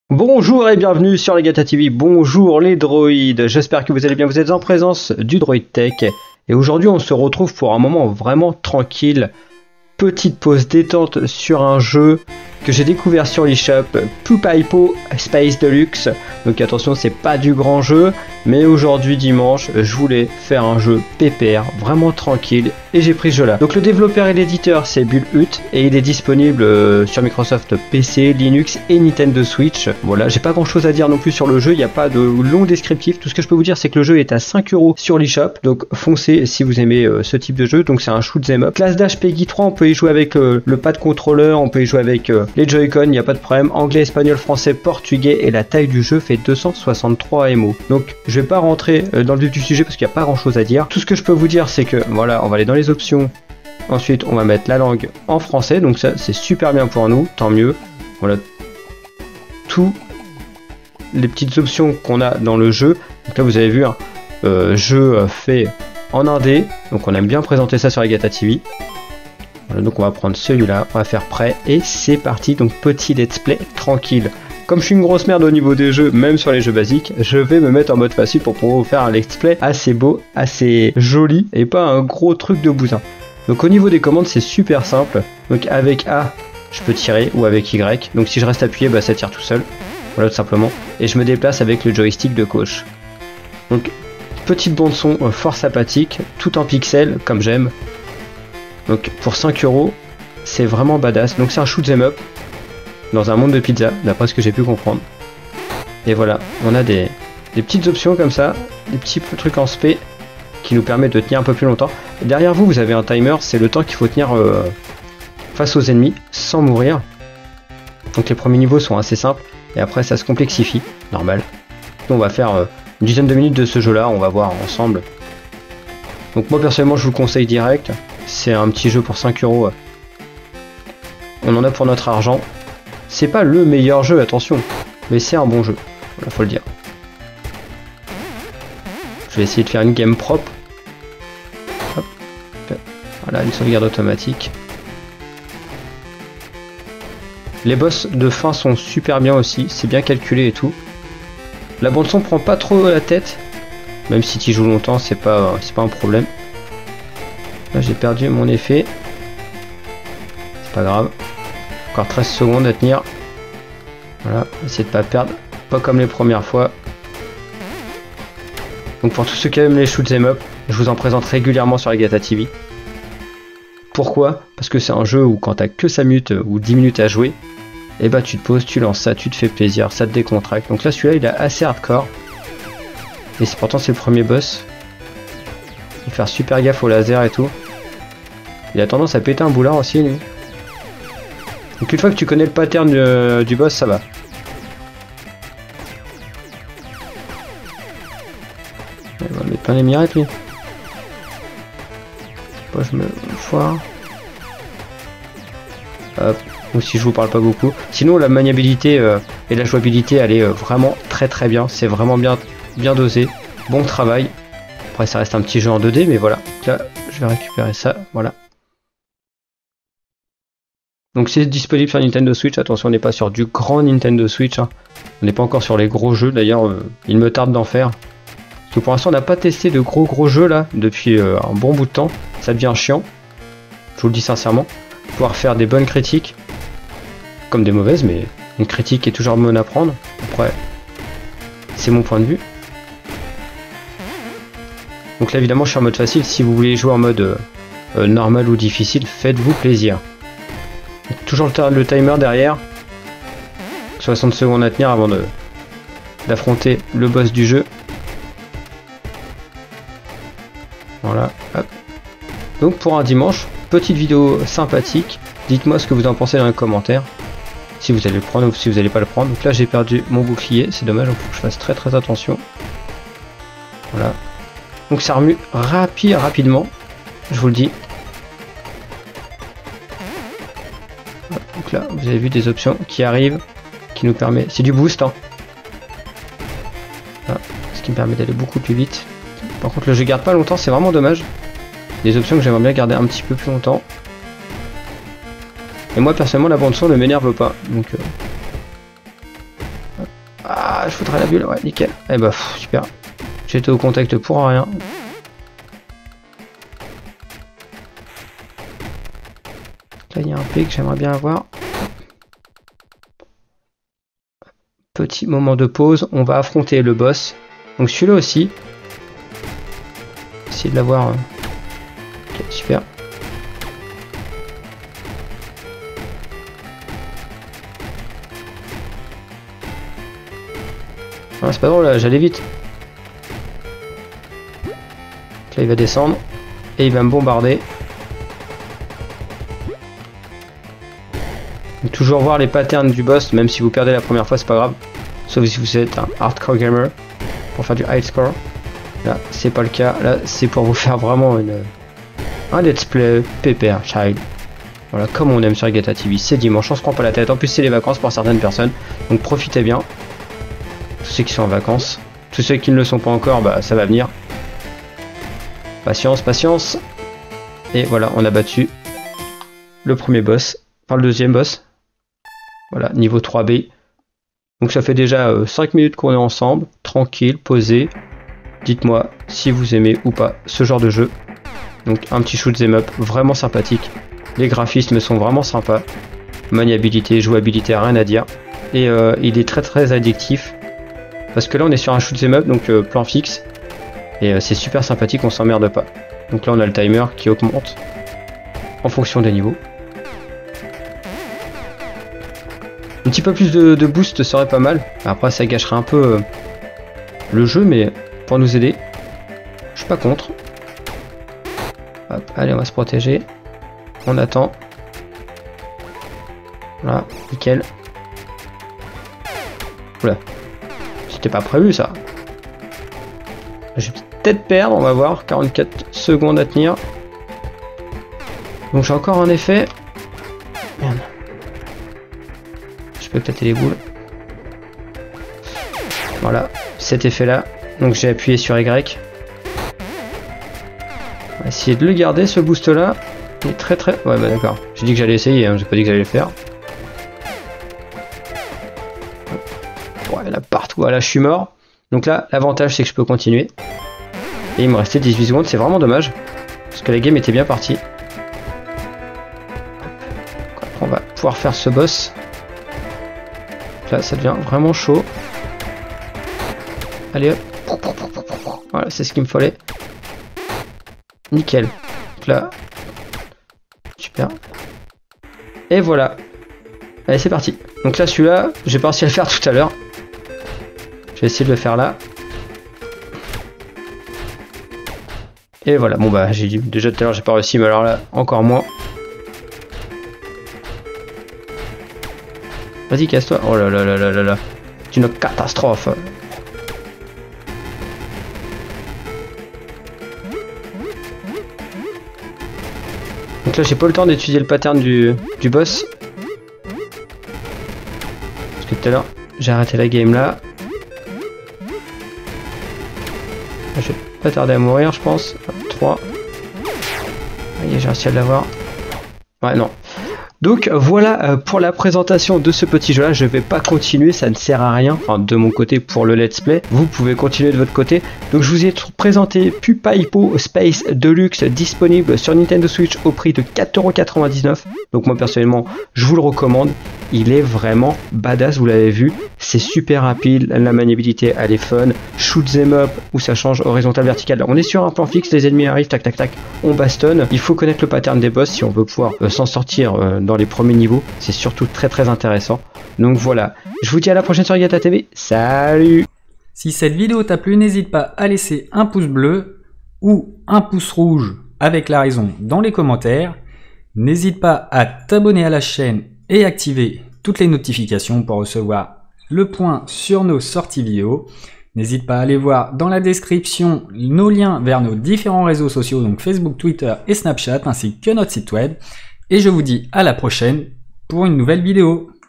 Bonjour et bienvenue sur Legata TV, bonjour les droïdes, j'espère que vous allez bien, vous êtes en présence du Droid Tech et aujourd'hui on se retrouve pour un moment vraiment tranquille, petite pause détente sur un jeu que j'ai découvert sur l'eShop, Pupaipo Space Deluxe. Donc attention, c'est pas du grand jeu, mais aujourd'hui dimanche, je voulais faire un jeu pépère, vraiment tranquille, et j'ai pris ce jeu là. Donc le développeur et l'éditeur c'est Bullhut, et il est disponible sur Microsoft PC, Linux et Nintendo Switch. Voilà, j'ai pas grand chose à dire non plus sur le jeu, il n'y a pas de long descriptif, tout ce que je peux vous dire c'est que le jeu est à 5 € sur l'eShop, donc foncez si vous aimez ce type de jeu. Donc c'est un shoot 'em up. Classe d'âge PEGI 3, on peut y jouer avec le pad contrôleur, on peut y jouer avec les Joy-Con, il n'y a pas de problème. Anglais, espagnol, français, portugais, et la taille du jeu fait 263 MO. Donc je vais pas rentrer dans le vif du sujet parce qu'il n'y a pas grand chose à dire. Tout ce que je peux vous dire c'est que voilà, on va aller dans les options. Ensuite on va mettre la langue en français, donc ça c'est super bien pour nous, tant mieux. Voilà, tous les petites options qu'on a dans le jeu. Donc là vous avez vu, jeu fait en indé, donc on aime bien présenter ça sur Legata TV. Voilà, donc on va prendre celui-là, on va faire prêt et c'est parti. Donc petit let's play tranquille. Comme je suis une grosse merde au niveau des jeux, même sur les jeux basiques, je vais me mettre en mode facile pour pouvoir vous faire un let's play assez beau, assez joli et pas un gros truc de bousin. Donc au niveau des commandes c'est super simple. Donc avec A je peux tirer ou avec Y. Donc si je reste appuyé, bah, ça tire tout seul. Voilà tout simplement. Et je me déplace avec le joystick de gauche. Donc petite bande son fort sympathique, tout en pixels comme j'aime. Donc pour 5 €, c'est vraiment badass. Donc c'est un shoot 'em up dans un monde de pizza, d'après ce que j'ai pu comprendre. Et voilà, on a des petites options comme ça, des petits trucs en spé qui nous permettent de tenir un peu plus longtemps. Et derrière vous, vous avez un timer, c'est le temps qu'il faut tenir face aux ennemis sans mourir. Donc les premiers niveaux sont assez simples et après ça se complexifie, normal. Donc on va faire une dizaine de minutes de ce jeu là, on va voir ensemble. Donc moi personnellement je vous le conseille direct. C'est un petit jeu pour 5 €. On en a pour notre argent. C'est pas le meilleur jeu, attention, mais c'est un bon jeu. Voilà, faut le dire. Je vais essayer de faire une game propre. Hop. Voilà, une sauvegarde automatique. Les boss de fin sont super bien aussi, c'est bien calculé et tout. La bande son prend pas trop la tête, même si tu joues longtemps, c'est pas un problème. Là j'ai perdu mon effet. C'est pas grave. Encore 13 secondes à tenir. Voilà, essayez de pas perdre. Pas comme les premières fois. Donc pour tous ceux qui aiment les shoot 'em up, je vous en présente régulièrement sur Legata TV. Pourquoi? Parce que c'est un jeu où quand t'as que 5 minutes ou 10 minutes à jouer, et bah tu te poses, tu lances ça, tu te fais plaisir, ça te décontracte. Donc là celui-là il est assez hardcore. Et pourtant c'est le premier boss. Il faut faire super gaffe au laser et tout. Il a tendance à péter un boulard aussi lui. Donc une fois que tu connais le pattern du boss, ça va. Il va mettre plein les mirettes lui. Moi je me foire. Hop. Ou si je vous parle pas beaucoup. Sinon la maniabilité et la jouabilité elle est vraiment très bien. C'est vraiment bien dosé. Bon travail. Après ça reste un petit jeu en 2D mais voilà. Donc là je vais récupérer ça. Voilà. Donc c'est disponible sur Nintendo Switch, attention on n'est pas sur du grand Nintendo Switch, hein. On n'est pas encore sur les gros jeux, d'ailleurs il me tarde d'en faire. Parce que pour l'instant on n'a pas testé de gros jeux là, depuis un bon bout de temps, ça devient chiant, je vous le dis sincèrement. Pouvoir faire des bonnes critiques, comme des mauvaises, mais une critique est toujours bonne à prendre, après c'est mon point de vue. Donc là évidemment je suis en mode facile, si vous voulez jouer en mode normal ou difficile, faites-vous plaisir. Toujours le timer derrière. 60 secondes à tenir avant d'affronter le boss du jeu. Voilà. Hop. Donc pour un dimanche, petite vidéo sympathique. Dites-moi ce que vous en pensez dans les commentaires. Si vous allez le prendre ou si vous n'allez pas le prendre. Donc là j'ai perdu mon bouclier. C'est dommage, il faut que je fasse très attention. Voilà. Donc ça remue rapidement. Je vous le dis. Donc là, vous avez vu des options qui arrivent, qui nous permet, c'est du boost, hein. Voilà, ce qui me permet d'aller beaucoup plus vite. Par contre, le jeu garde pas longtemps, c'est vraiment dommage. Des options que j'aimerais bien garder un petit peu plus longtemps. Et moi, personnellement, la bande son ne m'énerve pas, donc Ah, je foutrais la bulle, ouais, nickel. Eh bah, super. J'étais au contact pour rien. Là, il y a un P que j'aimerais bien avoir. Petit moment de pause, on va affronter le boss. Donc celui-là aussi. Essayer de l'avoir. Ok, super. Ah, c'est pas drôle, là, j'allais vite. Donc là, il va descendre. Et il va me bombarder. Donc, toujours voir les patterns du boss, même si vous perdez la première fois, c'est pas grave. Sauf si vous êtes un hardcore gamer pour faire du high score. Là, c'est pas le cas. Là, c'est pour vous faire vraiment un let's play pépère, child. Voilà, comme on aime sur Gata TV. C'est dimanche, on se prend pas la tête. En plus, c'est les vacances pour certaines personnes. Donc, profitez bien. Tous ceux qui sont en vacances. Tous ceux qui ne le sont pas encore, bah, ça va venir. Patience, patience. Et voilà, on a battu le premier boss. Enfin, le deuxième boss. Voilà, niveau 3B. Donc ça fait déjà 5 minutes qu'on est ensemble, tranquille, posé. Dites-moi si vous aimez ou pas ce genre de jeu. Donc un petit shoot 'em up vraiment sympathique. Les graphismes sont vraiment sympas. Maniabilité, jouabilité, rien à dire. Et il est très très addictif. Parce que là on est sur un shoot 'em up, donc plan fixe. Et c'est super sympathique, on s'emmerde pas. Donc là on a le timer qui augmente en fonction des niveaux. Un petit peu plus de boost serait pas mal. Après ça gâcherait un peu le jeu, mais pour nous aider, je suis pas contre. Hop, allez, on va se protéger. On attend. Voilà, nickel. Oula, c'était pas prévu ça. Je vais peut-être perdre, on va voir. 44 secondes à tenir. Donc j'ai encore un effet. Merde. Je peux péter les boules. Voilà, cet effet là. Donc j'ai appuyé sur Y. On va essayer de le garder, ce boost là. Il est très très... Ouais bah d'accord. J'ai dit que j'allais essayer, hein. J'ai pas dit que j'allais le faire. Ouais, là partout. Voilà, je suis mort. Donc là, l'avantage c'est que je peux continuer. Et il me restait 18 secondes, c'est vraiment dommage. Parce que la game était bien partie. Après, on va pouvoir faire ce boss. Là ça devient vraiment chaud. Allez hop. Voilà, c'est ce qu'il me fallait. Nickel. Donc là. Super. Et voilà. Allez, c'est parti. Donc là, celui-là, j'ai pas réussi à le faire tout à l'heure. Je vais essayer de le faire là. Et voilà. Bon bah, j'ai dit déjà tout à l'heure, j'ai pas réussi, mais alors là, encore moins. Vas-y, casse-toi. Oh là là là là là là. C'est une catastrophe. Donc là, j'ai pas le temps d'étudier le pattern du boss. Parce que tout à l'heure, j'ai arrêté la game là. Je vais pas tarder à mourir, je pense. 3. Allez, j'ai réussi à l'avoir. Ouais, non. Donc voilà pour la présentation de ce petit jeu là, je vais pas continuer, ça ne sert à rien, enfin de mon côté pour le let's play, vous pouvez continuer de votre côté. Donc je vous ai présenté Pupa Hippo Space Deluxe disponible sur Nintendo Switch au prix de 4,99 €. Donc moi personnellement je vous le recommande, il est vraiment badass, vous l'avez vu, c'est super rapide, la maniabilité elle est fun, shoot 'em up où ça change horizontal vertical, on est sur un plan fixe, les ennemis arrivent, tac tac tac, on bastonne, il faut connaître le pattern des boss si on veut pouvoir s'en sortir dans les premiers niveaux, c'est surtout très très intéressant. Donc voilà, je vous dis à la prochaine sur Gata TV, salut! Si cette vidéo t'a plu, n'hésite pas à laisser un pouce bleu ou un pouce rouge avec la raison dans les commentaires. N'hésite pas à t'abonner à la chaîne et activer toutes les notifications pour recevoir le point sur nos sorties vidéo. N'hésite pas à aller voir dans la description nos liens vers nos différents réseaux sociaux, donc Facebook, Twitter et Snapchat, ainsi que notre site web. Et je vous dis à la prochaine pour une nouvelle vidéo.